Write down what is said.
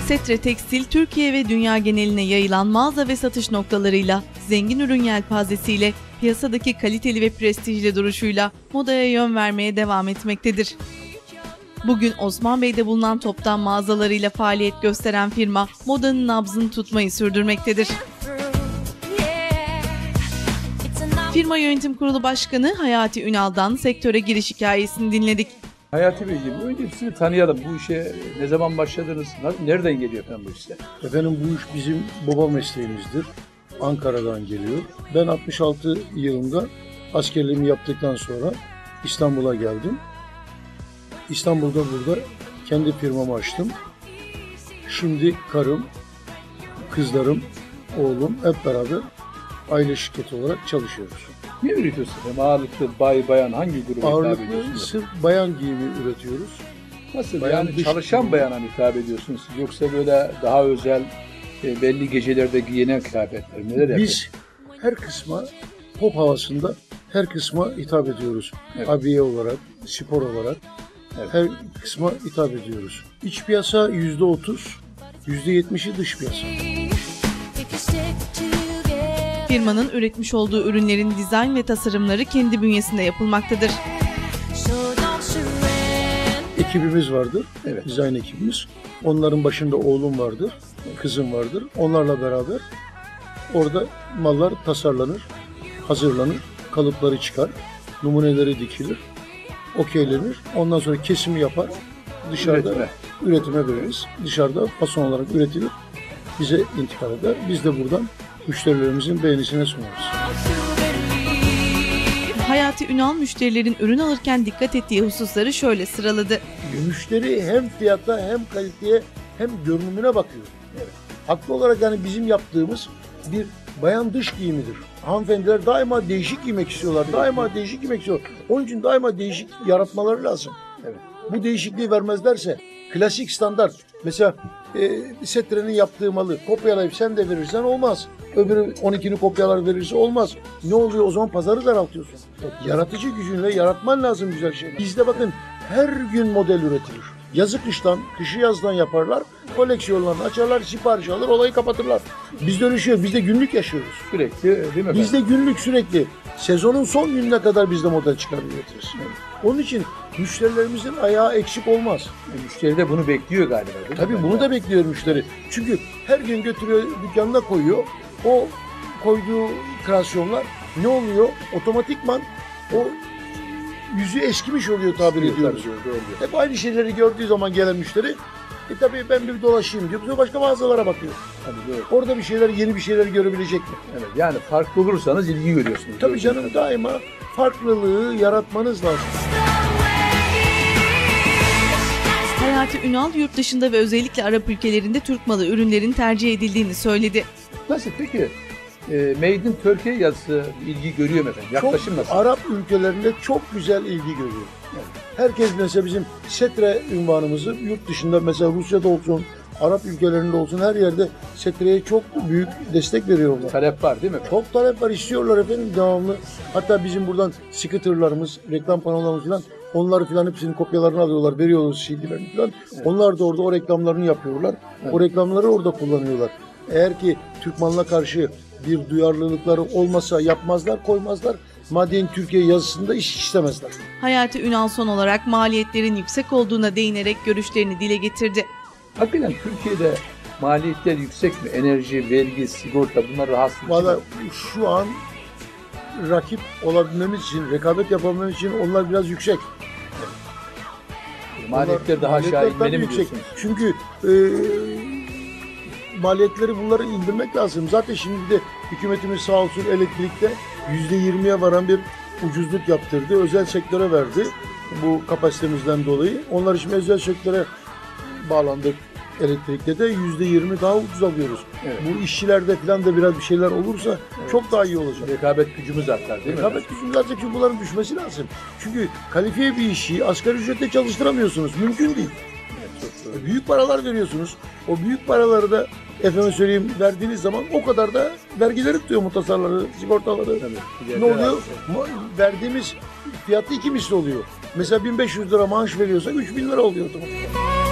Setre Tekstil, Türkiye ve dünya geneline yayılan mağaza ve satış noktalarıyla, zengin ürün yelpazesiyle, piyasadaki kaliteli ve prestijli duruşuyla modaya yön vermeye devam etmektedir. Bugün Osman Bey'de bulunan toptan mağazalarıyla faaliyet gösteren firma, modanın nabzını tutmayı sürdürmektedir. Firma Yönetim Kurulu Başkanı Hayati Ünal'dan sektöre giriş hikayesini dinledik. Hayati Beyciğim, önce sizi tanıyalım. Bu işe ne zaman başladınız? Nereden geliyor efendim bu işler? Efendim bu iş bizim baba mesleğimizdir. Ankara'dan geliyor. Ben 66 yılında askerliğimi yaptıktan sonra İstanbul'a geldim. İstanbul'da burada kendi firmamı açtım. Şimdi karım, kızlarım, oğlum hep beraber aile şirketi olarak çalışıyoruz. Ne üretiyorsunuz? Ağırlıklı bayan hangi gruba hitap ediyorsunuz? Ağırlıklı sırf bayan giyimi üretiyoruz. Nasıl? Bayan Yani çalışan bayana mı hitap ediyorsunuz? Yoksa böyle daha özel belli gecelerde giyinen kıyafetler mi? Neler yapıyorsunuz? Biz her kısma pop havasında her kısma hitap ediyoruz. Evet. Abiye olarak, spor olarak her kısma hitap ediyoruz. İç piyasa %30, %70'i dış piyasa. Firmanın üretmiş olduğu ürünlerin dizayn ve tasarımları kendi bünyesinde yapılmaktadır. Ekibimiz vardır, Evet. dizayn ekibimiz. Onların başında oğlum vardır, kızım vardır. Onlarla beraber orada mallar tasarlanır, hazırlanır, kalıpları çıkar, numuneleri dikilir, okeylenir. Ondan sonra kesimi yapar, dışarıda üretime veririz. Dışarıda fason olarak üretilir, bize intikal eder. Biz de buradan müşterilerimizin beğenisine sunarız. Hayati Ünal, müşterilerin ürün alırken dikkat ettiği hususları şöyle sıraladı. Müşteri hem fiyata hem kaliteye hem görünümüne bakıyor. Evet. Haklı olarak yani bizim yaptığımız bir bayan dış giyimidir. Hanımefendiler daima değişik giymek istiyorlar. Daima değişik giymek istiyorlar. Onun için daima değişik yaratmaları lazım. Evet. Bu değişikliği vermezlerse klasik standart. Mesela Setre'nin yaptığı malı kopyalayıp sen de verirsen olmaz. Öbürü 12'ni kopyalar verirse olmaz. Ne oluyor o zaman? Pazarı daraltıyorsun. Yaratıcı gücünle yaratman lazım güzel şeyler. Bizde bakın her gün model üretilir. Yazı kıştan, kışı yazdan yaparlar. Koleksiyonlarını açarlar, sipariş alır, olayı kapatırlar. Bizde öyle şey yok. Bizde günlük yaşıyoruz. Sürekli değil mi efendim? Bizde günlük sürekli. Sezonun son gününe kadar bizde model çıkarır üretiriz. Onun için müşterilerimizin ayağı eksik olmaz. Müşteri de bunu bekliyor galiba değil mi? Tabii bunu da bekliyor müşteri. Çünkü her gün götürüyor dükkanına koyuyor. O koyduğu kreasyonlar ne oluyor? Otomatikman o yüzü eskimiş oluyor tabir ediyoruz. Hep aynı şeyleri gördüğü zaman gelen müşteri tabii ben bir dolaşayım diyor. Sonra başka mağazalara bakıyor. Tabii, orada bir şeyler, yeni bir şeyler görebilecek mi? Evet, yani farklı olursanız ilgi görüyorsunuz. Tabii canım, daima farklılığı yaratmanız lazım. Hayati Ünal, yurt dışında ve özellikle Arap ülkelerinde Türk malı ürünlerin tercih edildiğini söyledi. Nasıl peki? Made in Turkey yazısı ilgi görüyor mu efendim? Yaklaşım nasıl? Arap ülkelerinde çok güzel ilgi görüyor. Yani herkes mesela bizim Setre ünvanımızı yurt dışında mesela Rusya'da olsun, Arap ülkelerinde olsun her yerde Setre'ye çok büyük destek veriyorlar. Talep var değil mi? Çok talep var, istiyorlar efendim devamlı. Hatta bizim buradan scooterlarımız, reklam panolarımız falan onları falan hepsinin kopyalarını alıyorlar, veriyorlar CD'lerini falan. Evet. Onlar da orada o reklamlarını yapıyorlar. Evet. O reklamları orada kullanıyorlar. Eğer ki Türk malına karşı bir duyarlılıkları olmasa yapmazlar, koymazlar. Made in Türkiye yazısında iş istemezler. Hayati Ünal son olarak maliyetlerin yüksek olduğuna değinerek görüşlerini dile getirdi. Hakikaten Türkiye'de maliyetler yüksek mi? Enerji, vergi, sigorta bunlar rahatsız. Valla şu an rakip olabilmemiz için, rekabet yapabilmemiz için onlar biraz yüksek. Maliyetler daha aşağı inmeli mi diyorsunuz? Çünkü maliyetleri bunları indirmek lazım. Zaten şimdi de hükümetimiz sağ olsun elektrikte %20'ye varan bir ucuzluk yaptırdı. Özel sektöre verdi bu kapasitemizden dolayı. Onlar şimdi özel sektöre bağlandık. Elektrikte de %20 daha ucuz alıyoruz. Evet. Bu işçilerde falan da biraz bir şeyler olursa çok daha iyi olacak. Rekabet gücümüz artar değil mi? Rekabet gücümüz artacak çünkü bunların düşmesi lazım. Çünkü kalifiye bir işi asgari ücretle çalıştıramıyorsunuz. Mümkün değil. Evet, büyük paralar veriyorsunuz. O büyük paraları da efendim söyleyeyim verdiğiniz zaman o kadar da vergileri tutuyor, muhtasarları, sigortaları. Tabii, ne oluyor? Verdiğimiz fiyatı 2 misli oluyor. Mesela 1500 lira maaş veriyorsa 3000 lira oluyor.